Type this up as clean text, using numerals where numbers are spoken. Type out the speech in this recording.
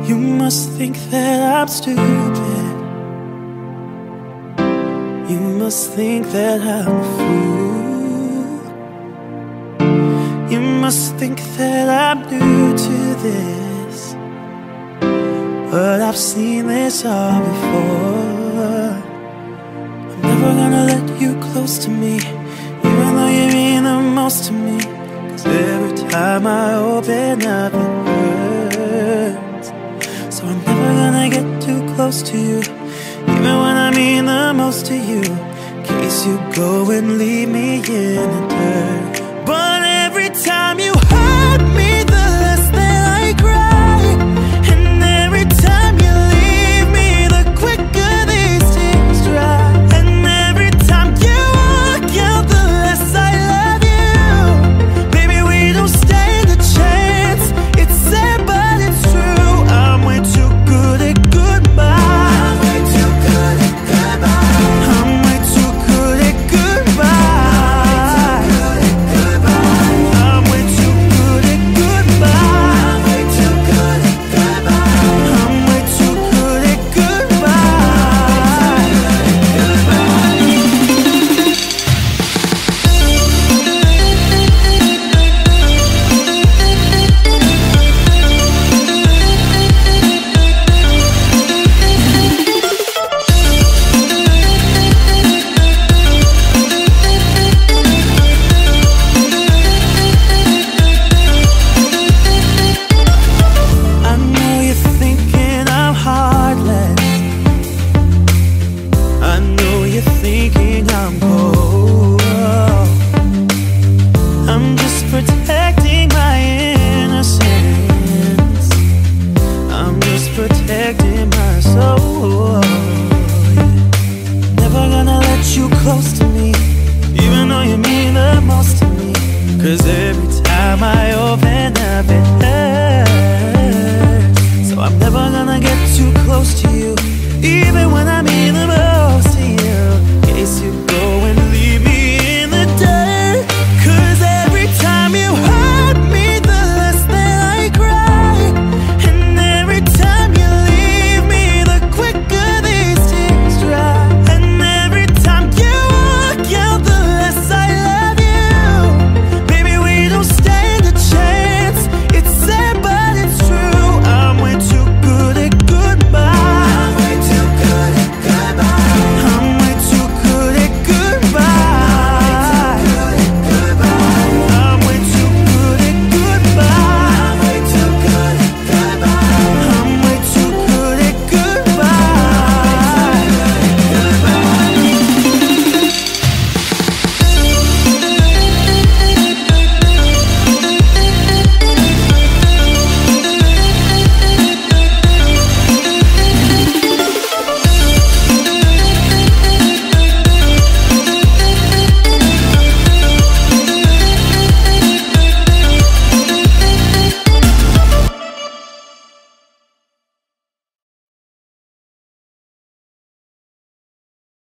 You must think that I'm stupid. You must think that I'm a fool. You must think that I'm new to this, but I've seen this all before. I'm never gonna let you close to me, even though you mean the most to me. 'Cause every time I open up it hurts. So I'm never gonna get too close to you, even when I mean the most to you, in case you go and leave me in the dirt.